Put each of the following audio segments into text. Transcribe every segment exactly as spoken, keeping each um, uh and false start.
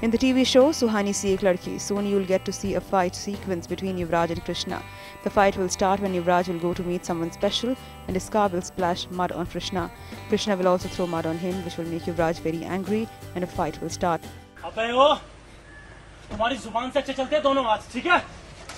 In the T V show Suhani Si Ek Ladki, soon you'll get to see a fight sequence between Yuvraj and Krishna. The fight will start when Yuvraj will go to meet someone special and his car will splash mud on Krishna. Krishna will also throw mud on him, which will make Yuvraj very angry and a fight will start. अबे ओ, तुम्हारी जुबान से अच्छे चलते हैं दोनों हाथ, ठीक है?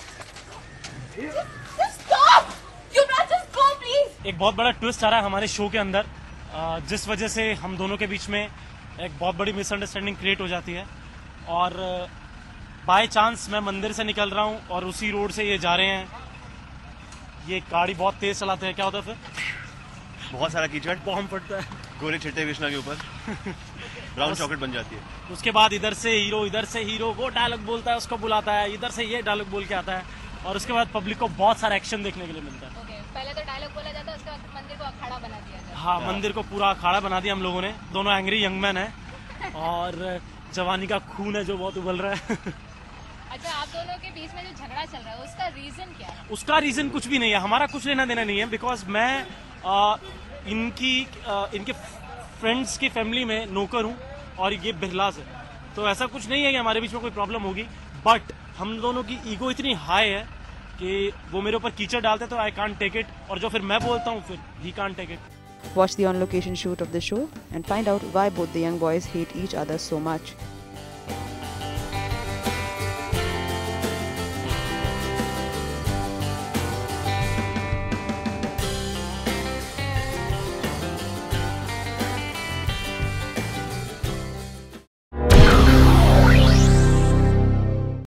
Stop! Yuvraj, just go, please. एक बहुत बड़ा ट्विस्ट आ रहा है हमारे शो के अंदर, जिस वजह से हम दोनों के बीच में एक बहुत बड़ी मिसअंडरस्टैंडिंग क्रिएट हो जाती है और बाय चांस मैं मंदिर से निकल रहा हूँ और उसी रोड से ये जा रहे हैं। ये गाड़ी बहुत तेज चलाते हैं, क्या होता है फिर? बहुत सारा कीचड़, बॉम्ब फटता है, गोले छिड़ते कृष्णा के ऊपर, ब्राउन चॉकलेट बन जाती है। उसके बाद इधर से हीरो, इधर से हीरो, वो डायलॉग बोलता है, उसको बुलाता है, इधर से ये डायलॉग बोल के आता है और उसके बाद पब्लिक को बहुत सारा एक्शन देखने के लिए मिलता है। Okay, पहले तो डायलॉग बोला जाता है, उसके बाद मंदिर को अखाड़ा बना दिया जाता है। हाँ, मंदिर को पूरा अखाड़ा बना दिया हम लोगों ने। दोनों एंग्री यंग मैन है और जवानी का खून है जो बहुत उबल रहा है। अच्छा, आप दोनों के बीच में जो झगड़ा चल रहा है उसका रीजन क्या है? उसका रीजन कुछ भी नहीं है, हमारा कुछ लेना देना नहीं है, बिकॉज मैं आ, इनकी आ, इनके फ्रेंड्स की फैमिली में नौकर हूँ और ये बिरलास है, तो ऐसा कुछ नहीं है कि हमारे बीच में कोई प्रॉब्लम होगी। बट हम दोनों की ईगो इतनी हाई है कि वो मेरे ऊपर कीचड़ डालते तो आई कांट टेक इट, और जो फिर मैं बोलता हूँ फिर ही can't take it. Watch the on-location shoot of the show and find out why both the young boys hate each other so much.